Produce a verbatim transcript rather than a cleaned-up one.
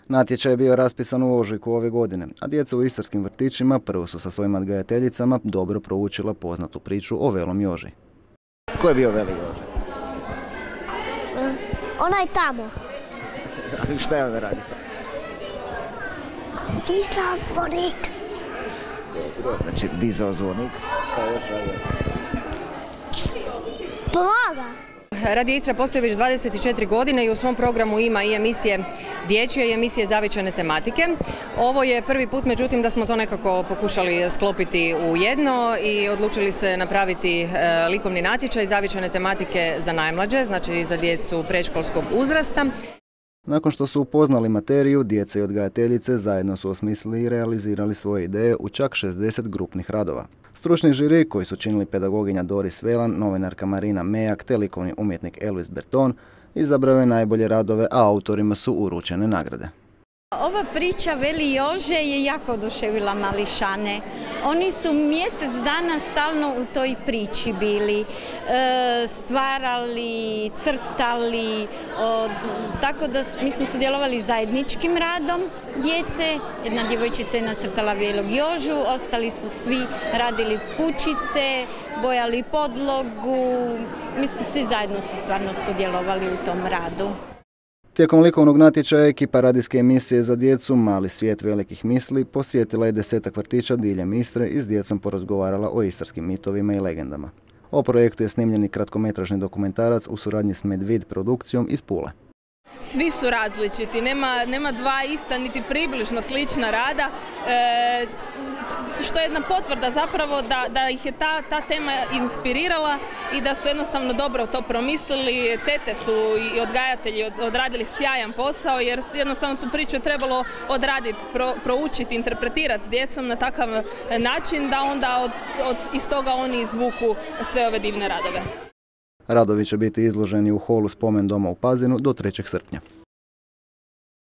Natječaj je bio raspisan u ožujku ove godine, a djeca u istarskim vrtićima prvo su sa svojim odgajateljicama dobro proučila poznatu priču o Velom Joži. Ko je bio Veli Joža? Mm, onaj tamo. A šta je on radio? Dizao zvonik. Znači, dizao zvonik. Šta je još radio? Pomaga. Radio Istra postoji već dvadeset četiri godine i u svom programu ima i emisije dječje i emisije zavičajne tematike. Ovo je prvi put, međutim, da smo to nekako pokušali sklopiti u jedno i odlučili se napraviti likovni natječaj zavičajne tematike za najmlađe, znači za djecu predškolskog uzrasta. Nakon što su upoznali materiju, djeca i odgajateljice zajedno su osmislili i realizirali svoje ideje u čak šezdeset grupnih radova. Stručni žiri koji su činili pedagoginja Doris Velan, novinarka Marina Mejak te likovni umjetnik Elvis Berton, izabrao je najbolje radove, a autorima su uručene nagrade. Ova priča Veli Jože je jako oduševila mališane. Oni su mjesec dana stalno u toj priči bili, e, stvarali, crtali, o, tako da mi smo sudjelovali zajedničkim radom djece. Jedna djevojčica je nacrtala Velog Jožu, ostali su svi radili kućice, bojali podlogu. Mislim, svi zajedno su stvarno sudjelovali u tom radu. Tijekom likovnog natječaja ekipa radijske emisije za djecu Mali svijet velikih misli posjetila je desetak vrtića diljem Istre i s djecom porazgovarala o istarskim mitovima i legendama. O projektu je snimljeni kratkometražni dokumentarac u suradnji s Medvid produkcijom iz Pule. Svi su različiti, nema, nema dva ista niti približno slična rada, e, što je jedna potvrda zapravo da, da ih je ta, ta tema inspirirala i da su jednostavno dobro to promislili. Tete su i odgajatelji odradili sjajan posao jer su jednostavno tu priču trebalo odraditi, pro, proučiti, interpretirati s djecom na takav način da onda od, od, iz toga oni izvuku sve ove divne radove. Radovi će biti izloženi u holu Spomen doma u Pazinu do trećeg srpnja.